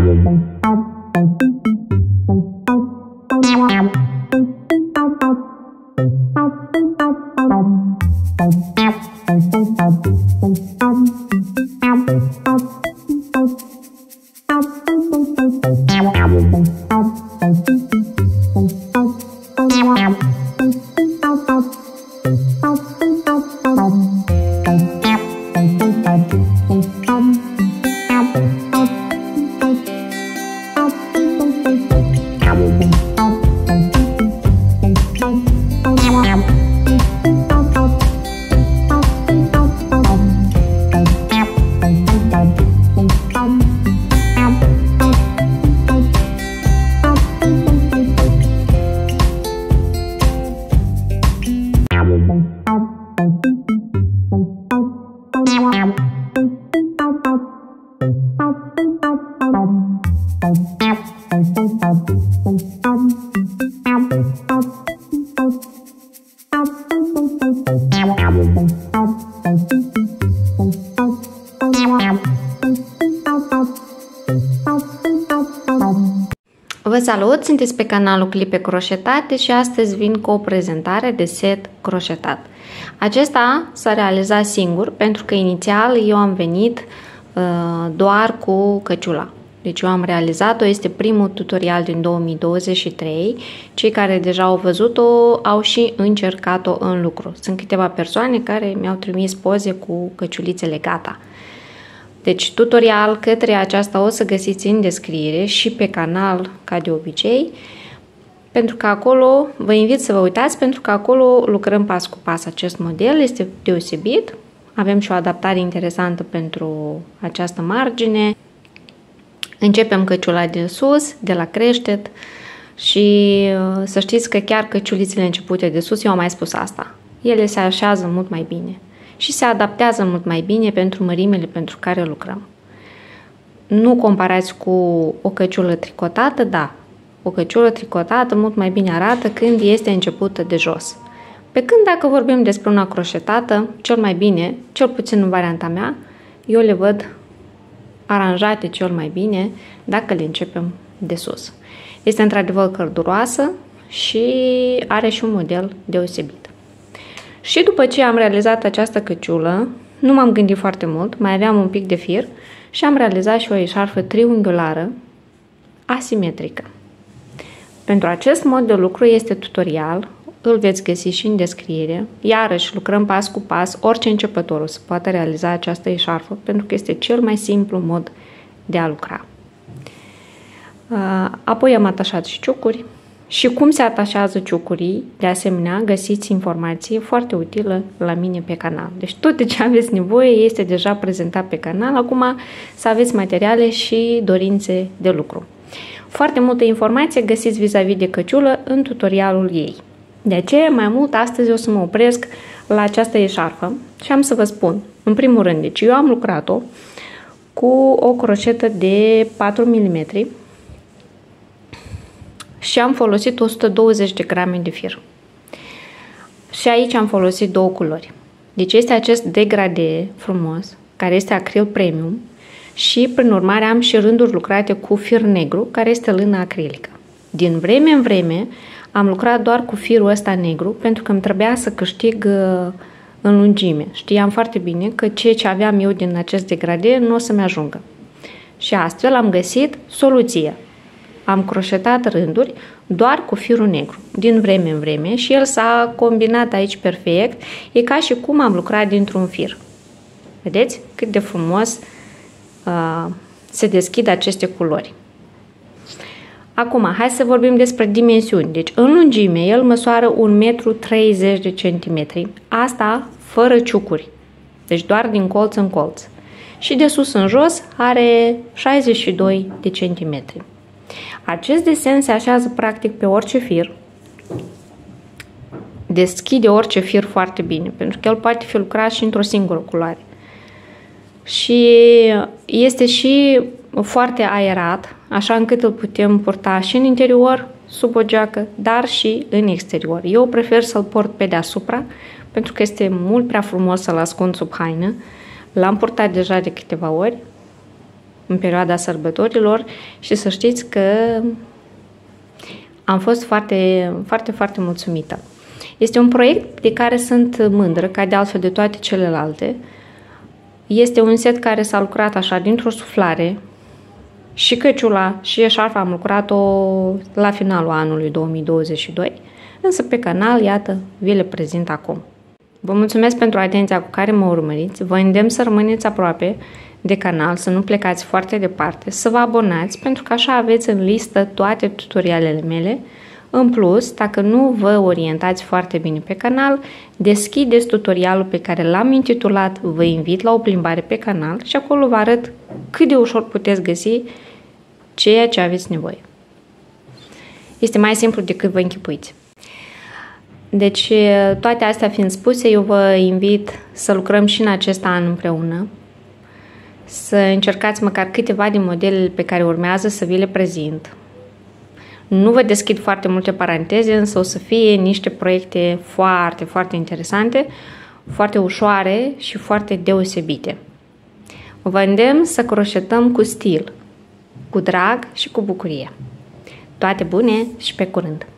Vă salut! Sunteți pe canalul Clipe Croșetate și astăzi vin cu o prezentare de set croșetat. Acesta s-a realizat singur pentru că inițial eu am venit doar cu căciula. Deci eu am realizat-o, este primul tutorial din 2023. Cei care deja au văzut-o au și încercat-o în lucru. Sunt câteva persoane care mi-au trimis poze cu căciulițele gata. Deci tutorial către aceasta o să găsiți în descriere și pe canal ca de obicei, pentru că acolo vă invit să vă uitați, pentru că acolo lucrăm pas cu pas acest model, este deosebit. Avem și o adaptare interesantă pentru această margine. Începem căciula de sus, de la creștet și să știți că chiar căciulițele începute de sus, eu am mai spus asta, ele se așează mult mai bine și se adaptează mult mai bine pentru mărimile pentru care lucrăm. Nu comparați cu o căciulă tricotată, da, o căciulă tricotată mult mai bine arată când este începută de jos. Pe când dacă vorbim despre una croșetată, cel mai bine, cel puțin în varianta mea, eu le văd aranjate cel mai bine dacă le începem de sus. Este într-adevăr călduroasă și are și un model deosebit. Și după ce am realizat această căciulă, nu m-am gândit foarte mult, mai aveam un pic de fir și am realizat și o eșarfă triunghiulară asimetrică. Pentru acest mod de lucru este tutorial, îl veți găsi și în descriere. Iarăși lucrăm pas cu pas, orice începător o să poată realiza această eșarfă, pentru că este cel mai simplu mod de a lucra. Apoi am atașat și ciucuri. Și cum se atașează ciucurii, de asemenea, găsiți informație foarte utilă la mine pe canal. Deci tot de ce aveți nevoie este deja prezentat pe canal, acum să aveți materiale și dorințe de lucru. Foarte multă informație găsiți vis-a-vis de căciulă în tutorialul ei. De aceea, mai mult, astăzi o să mă opresc la această eșarfă și am să vă spun, în primul rând, deci eu am lucrat-o cu o croșetă de 4 mm, și am folosit 120 de grame de fir. Și aici am folosit două culori. Deci este acest degradé frumos, care este acril premium și prin urmare am și rânduri lucrate cu fir negru, care este lână acrilică. Din vreme în vreme am lucrat doar cu firul ăsta negru pentru că îmi trebuia să câștig în lungime. Știam foarte bine că ceea ce aveam eu din acest degradé nu o să-mi ajungă. Și astfel am găsit soluția. Am croșetat rânduri doar cu firul negru, din vreme în vreme, și el s-a combinat aici perfect. E ca și cum am lucrat dintr-un fir. Vedeți cât de frumos se deschid aceste culori. Acum, hai să vorbim despre dimensiuni. Deci, în lungime, el măsoară 1,30 m. Asta fără ciucuri. Deci doar din colț în colț. Și de sus în jos are 62 de centimetri. Acest desen se așează practic pe orice fir, deschide orice fir foarte bine, pentru că el poate fi lucrat și într-o singură culoare. Și este și foarte aerat, așa încât îl putem purta și în interior, sub o geacă, dar și în exterior. Eu prefer să-l port pe deasupra, pentru că este mult prea frumos să-l ascund sub haină. L-am purtat deja de câteva ori în perioada sărbătorilor și să știți că am fost foarte, foarte, foarte mulțumită. Este un proiect de care sunt mândră, ca de altfel de toate celelalte. Este un set care s-a lucrat așa dintr-o suflare. Și căciula și eșarfa am lucrat-o la finalul anului 2022, însă pe canal, iată, vi le prezint acum. Vă mulțumesc pentru atenția cu care mă urmăriți, vă îndemn să rămâneți aproape de canal, să nu plecați foarte departe, să vă abonați, pentru că așa aveți în listă toate tutorialele mele. În plus, dacă nu vă orientați foarte bine pe canal, deschideți tutorialul pe care l-am intitulat Vă invit la o plimbare pe canal și acolo vă arăt cât de ușor puteți găsi ceea ce aveți nevoie. Este mai simplu decât vă închipuiți. Deci, toate astea fiind spuse, eu vă invit să lucrăm și în acest an împreună, să încercați măcar câteva din modelele pe care urmează să vi le prezint. Nu vă deschid foarte multe paranteze, însă o să fie niște proiecte foarte, foarte interesante, foarte ușoare și foarte deosebite. Vă îndemn să croșetăm cu stil, cu drag și cu bucurie. Toate bune și pe curând!